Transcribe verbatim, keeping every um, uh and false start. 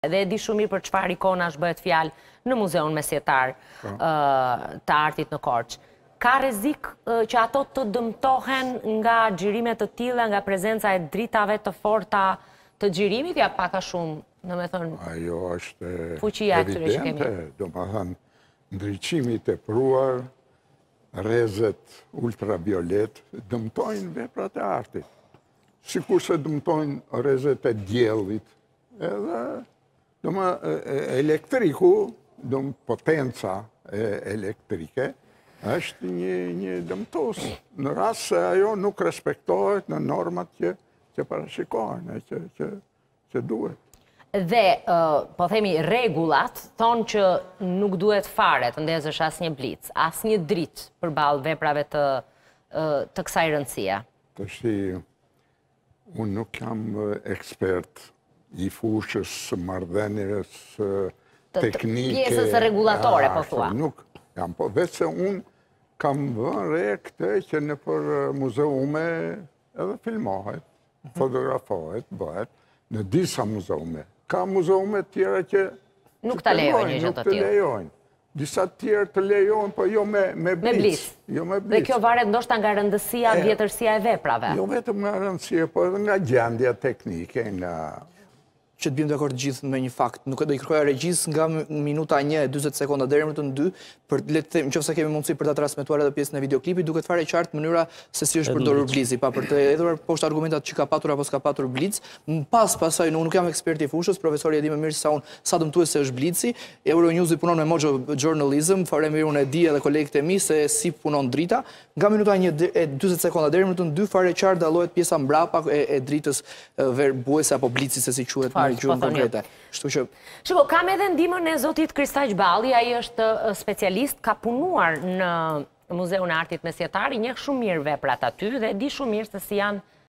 Dhe e di shumë mirë për çfarë ikonash bëhet fjalë në Muzeun Mesjetar të Artit në Korçë. Ka rrezik që ato të dëmtohen nga xhirime të tilla, nga prezenca e dritave të forta të xhirimit, ja pak a shumë, domethënë. Ajo është fuqia e këtyre që kemi. evidente, domethënë ndriçimi i tepruar, rrezet ultraviolet dëmtojnë veprat e artit. Sikur se dëmtojnë rrezet e diellit, edhe doma elektriku, dom potenca elektrike është një një dëmtues në rast se ajo nuk respektohet në normat që që parashikohen, që që që duhet. Dhe, po themi, rregullat thonë që nuk duhet fare të ndezësh asnjë blic, asnjë dritë përballë veprave të të kësaj rëndësie. Tashi, unë nuk jam ekspert i fushës së marrëdhënies teknike. Pjesës rregullatore, po thua. Nuk jam, po vetë se unë kam vënë re këtë që në për muzeume edhe filmohet, fotografohet, bëhet, në disa muzeume. Ka muzeume tjera që nuk ta lejojnë një gjë të tillë. Nuk të lejojnë. Disa tjerë të lejojnë, po jo me me blic. Jo me blic. Dhe kjo varet ndoshta nga rëndësia, vjetërsia e veprave. Jo vetëm nga rëndësia, po edhe nga gjendja teknike, nga që të bim dhe akord gjithë me një fakt. Nuk e do i kërkoja regjis nga minuta një e dyzet sekonda deri në minutën dy, për le të them, nëse kemi mundësi për ta transmetuar edhe pjesën e videoklipit, duket fare qartë mënyra se si është përdorur blici, pa për të hedhur poshtë argumentat që ka patur apo s'ka patur blic. Pas pasaj, unë nuk jam ekspert i fushës, profesori e di më mirë se sa unë sa dëmtues se është blici. Euronews i punon me Mojo Journalism, fare mirë unë e di edhe kolegët e mi se si punon drita. Nga minuta një e dyzet sekonda deri në minutën dy fare qartë dallohet pjesa mbrapa e dritës verbuese apo blici se si quhet në gjuhën konkrete. Kështu që Shiko, kam edhe ndihmën e zotit Kristaq Balli, ai është specialist, ka punuar në Muzeun e Artit Mesjetar, i njeh shumë mirë veprat aty dhe di shumë mirë se si janë